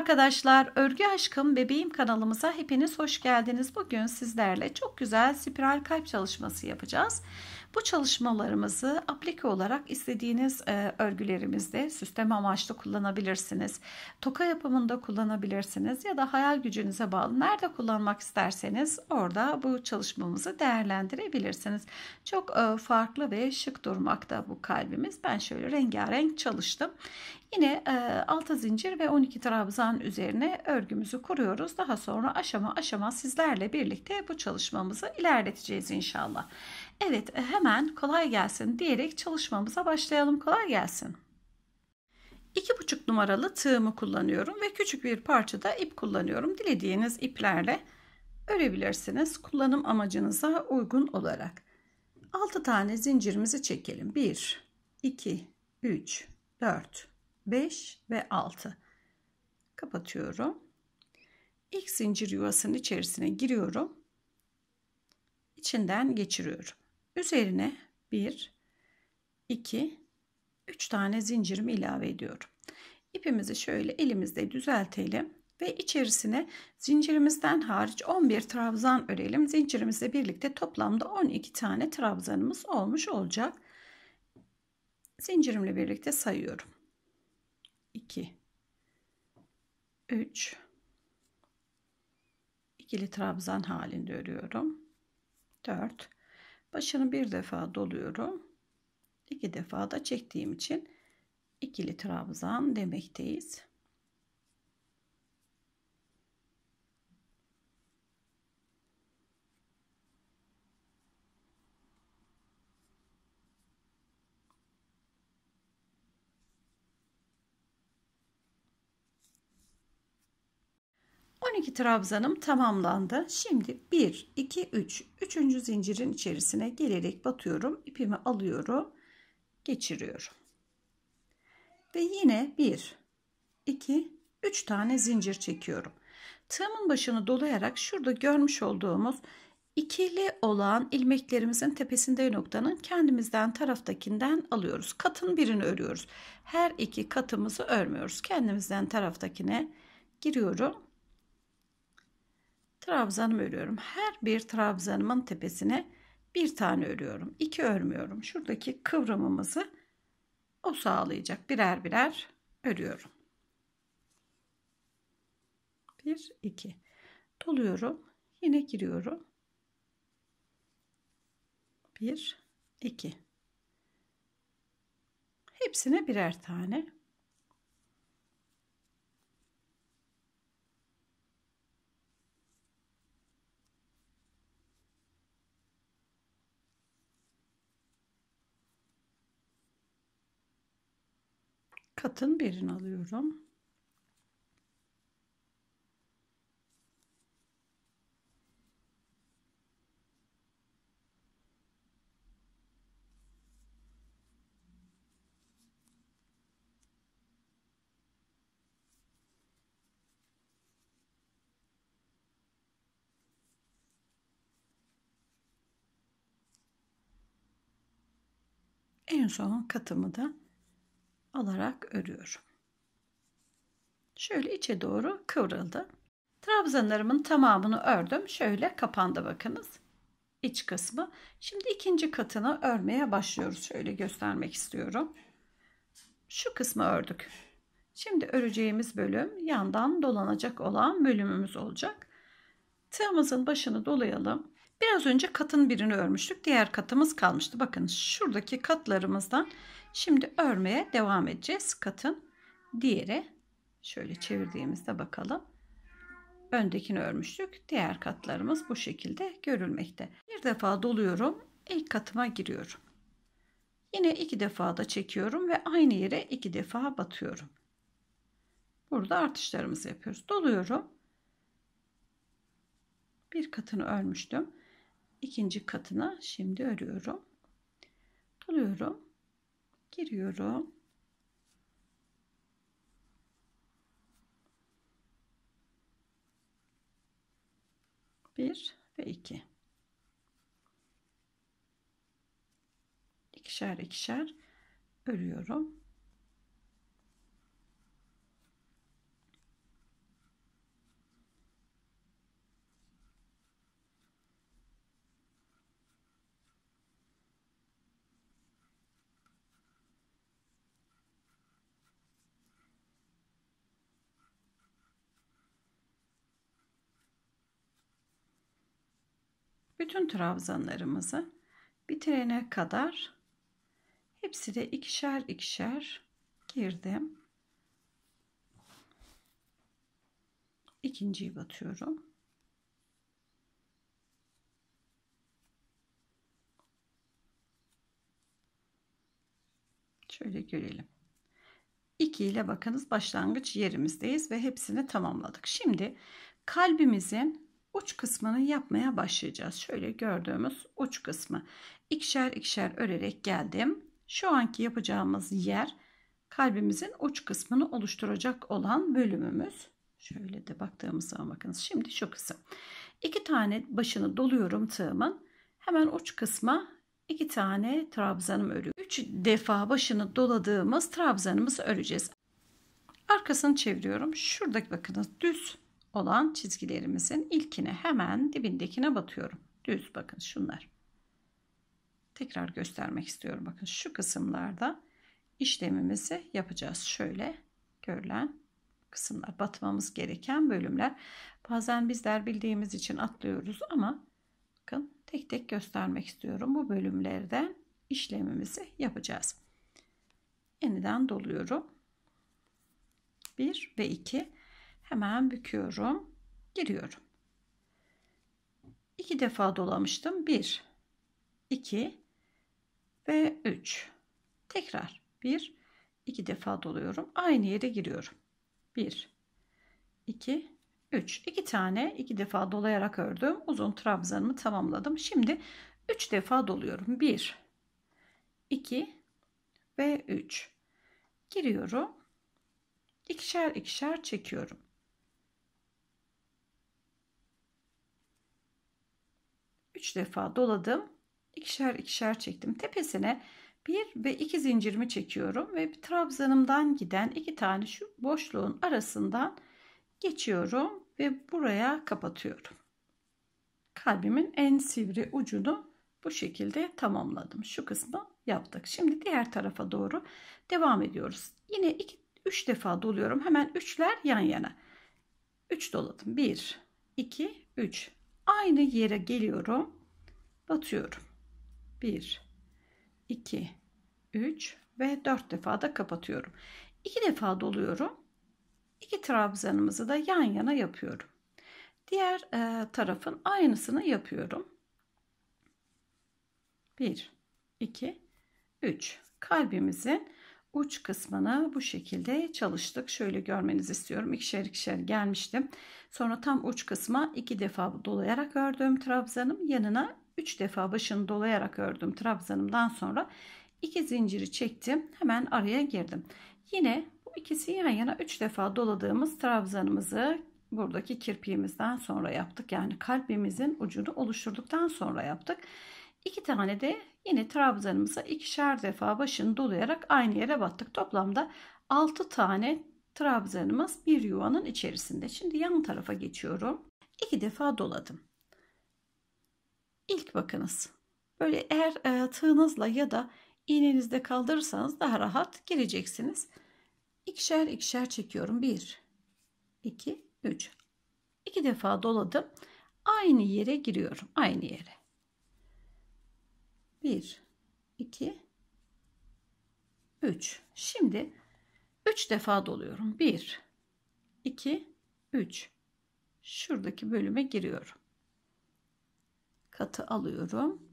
arkadaşlar, Örgü Aşkım Bebeğim kanalımıza hepiniz hoş geldiniz. Bugün sizlerle çok güzel spiral kalp çalışması yapacağız. Bu çalışmalarımızı aplike olarak istediğiniz örgülerimizde süsleme amaçlı kullanabilirsiniz. Toka yapımında kullanabilirsiniz ya da hayal gücünüze bağlı. Nerede kullanmak isterseniz orada bu çalışmamızı değerlendirebilirsiniz. Çok farklı ve şık durmakta bu kalbimiz. Ben şöyle rengarenk çalıştım. Yine 6 zincir ve 12 trabzan üzerine örgümüzü kuruyoruz. Daha sonra aşama aşama sizlerle birlikte bu çalışmamızı ilerleteceğiz inşallah. Evet, hemen kolay gelsin diyerek çalışmamıza başlayalım. Kolay gelsin. 2,5 numaralı tığımı kullanıyorum ve küçük bir parçada ip kullanıyorum. Dilediğiniz iplerle örebilirsiniz kullanım amacınıza uygun olarak. 6 tane zincirimizi çekelim. 1, 2, 3, 4, 5 ve 6. Kapatıyorum. İlk zincir yuvasının içerisine giriyorum. İçinden geçiriyorum. Üzerine 1, 2, 3 tane zincirimi ilave ediyorum. İpimizi şöyle elimizde düzeltelim ve içerisine zincirimizden hariç 11 trabzan örelim. Zincirimizle birlikte toplamda 12 tane trabzanımız olmuş olacak. Zincirimle birlikte sayıyorum. 2, 3, ikili trabzan halinde örüyorum. 4, başını bir defa doluyorum. 2 defa da çektiğim için ikili trabzan demekteyiz. ...12 trabzanım tamamlandı. Şimdi 1, 2, 3. 3. zincirin içerisine gelerek batıyorum. İpimi alıyorum. Geçiriyorum. Ve yine 1, 2, 3 tane zincir çekiyorum. Tığımın başını dolayarak şurada görmüş olduğumuz ikili olan ilmeklerimizin tepesinde noktanın kendimizden taraftakinden alıyoruz. Katın birini örüyoruz. Her iki katımızı örmüyoruz. Kendimizden taraftakine giriyorum. Trabzanımı örüyorum. Her bir trabzanımın tepesine bir tane örüyorum. 2 örmüyorum. Şuradaki kıvrımımızı o sağlayacak. Birer birer örüyorum. 1, 2. Doluyorum. Yine giriyorum. 1, 2. Hepsine birer tane. Katın birini alıyorum. En son katımı da alarak örüyorum. Şöyle içe doğru kıvrıldı. Trabzanlarımın tamamını ördüm. Şöyle kapandı bakınız. İç kısmı. Şimdi ikinci katını örmeye başlıyoruz. Şöyle göstermek istiyorum. Şu kısmı ördük. Şimdi öreceğimiz bölüm yandan dolanacak olan bölümümüz olacak. Tığımızın başını dolayalım. Biraz önce katın birini örmüştük. Diğer katımız kalmıştı. Bakın şuradaki katlarımızdan şimdi örmeye devam edeceğiz. Katın diğeri. Şöyle çevirdiğimizde bakalım. Öndekini örmüştük. Diğer katlarımız bu şekilde görülmekte. Bir defa doluyorum. İlk katıma giriyorum. Yine 2 defa da çekiyorum ve aynı yere 2 defa batıyorum. Burada artışlarımızı yapıyoruz. Doluyorum. Bir katını örmüştüm. İkinci katına şimdi örüyorum. Doluyorum. Giriyorum. Bir ve 2. İkişer ikişer örüyorum. bütün trabzanlarımızı bitirene kadar hepsi de ikişer ikişer girdim. İkinciyi batıyorum. Şöyle görelim. 2 ile bakınız başlangıç yerimizdeyiz ve hepsini tamamladık. Şimdi kalbimizin uç kısmını yapmaya başlayacağız. Şöyle gördüğümüz uç kısmı ikişer ikişer örerek geldim. Şu anki yapacağımız yer kalbimizin uç kısmını oluşturacak olan bölümümüz. Şöyle de baktığımız zaman bakınız şimdi şu kısım. 2 tane başını doluyorum tığımın. Hemen uç kısma 2 tane trabzanımı örüyorum. 3 defa başını doladığımız trabzanımızı öreceğiz. Arkasını çeviriyorum. Şuradaki bakınız düz olan çizgilerimizin ilkine hemen dibindekine batıyorum. Düz bakın şunlar. Tekrar göstermek istiyorum. Bakın şu kısımlarda işlemimizi yapacağız. Şöyle görülen kısımlar, batmamız gereken bölümler. Bazen bizler bildiğimiz için atlıyoruz ama bakın tek tek göstermek istiyorum. Bu bölümlerden işlemimizi yapacağız. Yeniden doluyorum. 1 ve 2 hemen büküyorum, giriyorum. 2 defa dolamıştım. 1 2 ve 3 tekrar 1 2 defa doluyorum, aynı yere giriyorum. 1 2 3 2 tane 2 defa dolayarak ördüm, uzun trabzanımı tamamladım. Şimdi 3 defa doluyorum. 1 2 ve 3 giriyorum, ikişer ikişer çekiyorum. Üç defa doladım, ikişer ikişer çektim. Tepesine 1 ve 2 zincirimi çekiyorum ve bir trabzanımdan giden 2 tane şu boşluğun arasından geçiyorum ve buraya kapatıyorum. Kalbimin en sivri ucunu bu şekilde tamamladım. Şu kısmı yaptık. Şimdi diğer tarafa doğru devam ediyoruz. Yine 3 defa doluyorum. Hemen üçler yan yana. 3 doladım. 1 2 3 aynı yere geliyorum. Batıyorum. 1 2 3 ve 4 defa da kapatıyorum. 2 defa doluyorum. 2 trabzanımızı da yan yana yapıyorum. Diğer tarafın aynısını yapıyorum. 1 2 3 kalbimizin uç kısmını bu şekilde çalıştık. Şöyle görmenizi istiyorum. İkişer ikişer gelmiştim. Sonra tam uç kısma 2 defa dolayarak ördüğüm trabzanım yanına 3 defa başını dolayarak ördüğüm trabzanımdan sonra 2 zinciri çektim. Hemen araya girdim. Yine bu ikisi yan yana 3 defa doladığımız trabzanımızı buradaki kirpiğimizden sonra yaptık. Yani kalbimizin ucunu oluşturduktan sonra yaptık. 2 tane de yine trabzanımıza ikişer defa başını dolayarak aynı yere battık. Toplamda 6 tane trabzanımız bir yuvanın içerisinde. Şimdi yan tarafa geçiyorum. 2 defa doladım. İlk bakınız. Böyle eğer tığınızla ya da iğnenizde kaldırırsanız daha rahat gireceksiniz. İkişer ikişer çekiyorum. 1 2 3 2 defa doladım. Aynı yere giriyorum. Aynı yere. 1 2 3 şimdi 3 defa doluyorum. 1 2 3 şuradaki bölüme giriyorum. Katı alıyorum.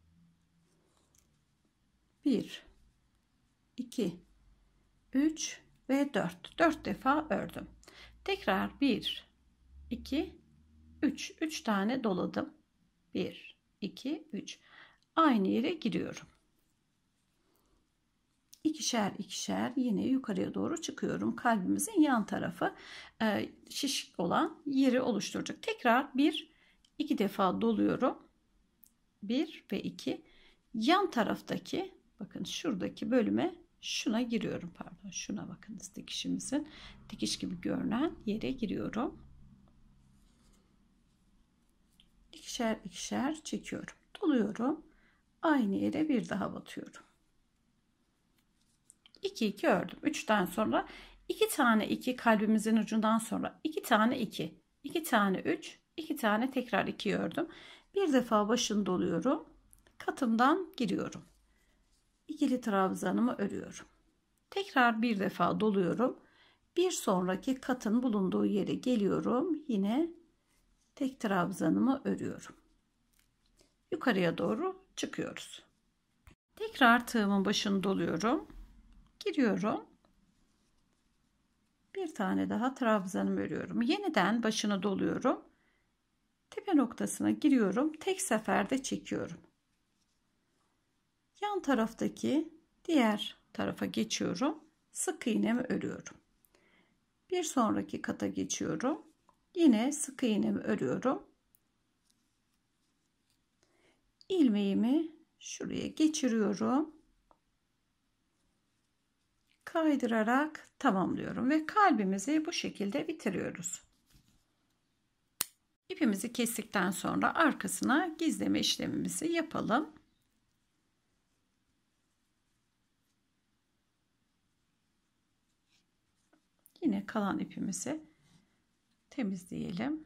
1 2 3 ve 4 defa ördüm. Tekrar 1 2 3 tane doladım. 1 2 3 aynı yere giriyorum. İkişer ikişer yine yukarıya doğru çıkıyorum. Kalbimizin yan tarafı şişik olan yeri oluşturacak. Tekrar 1 2 defa doluyorum. 1 ve 2 yan taraftaki bakın şuradaki bölüme şuna giriyorum. Pardon şuna bakınız, dikişimizin dikiş gibi görünen yere giriyorum. İkişer ikişer çekiyorum. Doluyorum. Aynı yere bir daha batıyorum. 2 2 ördüm. 3'ten sonra 2 tane 2 kalbimizin ucundan sonra 2 tane 2 2 tane 3 2 tane tekrar 2 ördüm Bir defa başını doluyorum. Katımdan giriyorum. İkili trabzanımı örüyorum. Tekrar bir defa doluyorum. Bir sonraki katın bulunduğu yere geliyorum. Yine tek trabzanımı örüyorum. Yukarıya doğru çıkıyoruz. Tekrar tığımın başını doluyorum. Giriyorum. Bir tane daha trabzanımı örüyorum. Yeniden başını doluyorum. Tepe noktasına giriyorum. Tek seferde çekiyorum. Yan taraftaki diğer tarafa geçiyorum. Sık iğnemi örüyorum. Bir sonraki kata geçiyorum. Yine sık iğnemi örüyorum. İlmeğimi şuraya geçiriyorum. Kaydırarak tamamlıyorum ve kalbimizi bu şekilde bitiriyoruz. İpimizi kestikten sonra arkasına gizleme işlemimizi yapalım. Yine kalan ipimizi temizleyelim.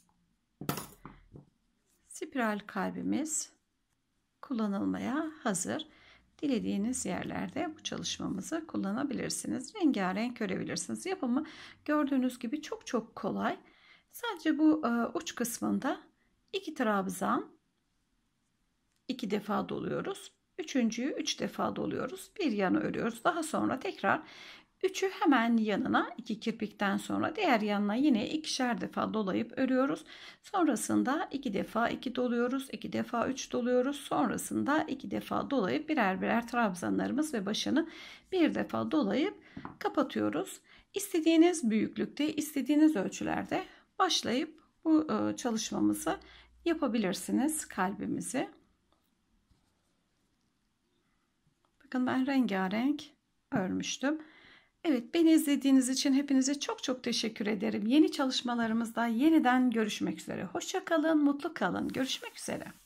Spiral kalbimiz kullanılmaya hazır. Dilediğiniz yerlerde bu çalışmamızı kullanabilirsiniz. Rengarenk örebilirsiniz. Yapımı gördüğünüz gibi çok kolay. Sadece bu uç kısmında 2 trabzan 2 defa doluyoruz. Üçüncüyü 3 defa doluyoruz. Bir yanı örüyoruz. Daha sonra tekrar 3'ü hemen yanına 2 kirpikten sonra diğer yanına yine ikişer defa dolayıp örüyoruz. Sonrasında 2 defa 2 doluyoruz. 2 defa 3 doluyoruz. Sonrasında 2 defa dolayıp birer trabzanlarımız ve başını bir defa dolayıp kapatıyoruz. İstediğiniz büyüklükte, istediğiniz ölçülerde başlayıp bu çalışmamızı yapabilirsiniz, kalbimizi. Bakın ben rengarenk örmüştüm. Evet, beni izlediğiniz için hepinize çok teşekkür ederim. Yeni çalışmalarımızda yeniden görüşmek üzere. Hoşça kalın, mutlu kalın. Görüşmek üzere.